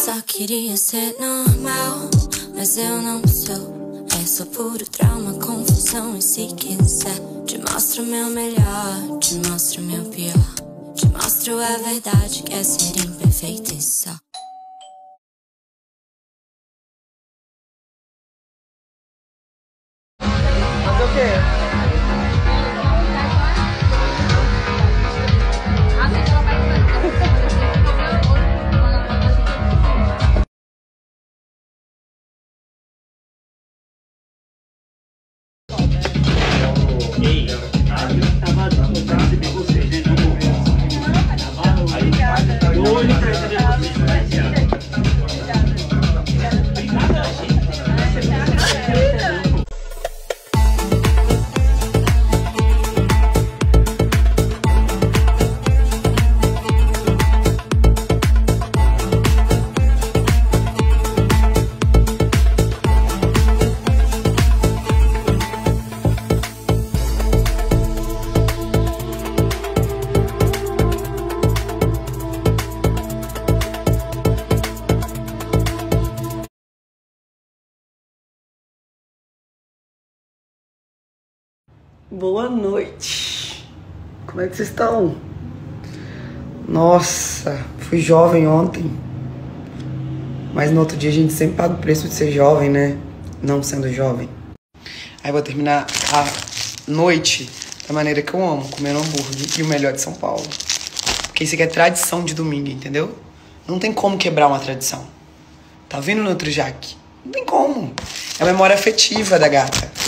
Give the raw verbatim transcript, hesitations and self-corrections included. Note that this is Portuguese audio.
Só queria ser normal, mas eu não sou. É só puro trauma, confusão. E se quiser, te mostro o meu melhor, te mostro o meu pior, te mostro a verdade, que é ser imperfeito e só. Fazer o quê? Boa noite. Como é que vocês estão? Nossa, fui jovem ontem. Mas no outro dia a gente sempre paga o preço de ser jovem, né? Não sendo jovem. Aí vou terminar a noite da maneira que eu amo, comendo hambúrguer e o melhor de São Paulo. Porque isso aqui é tradição de domingo, entendeu? Não tem como quebrar uma tradição. Tá vendo, Nutrijac? Não tem como. É a memória afetiva da gata.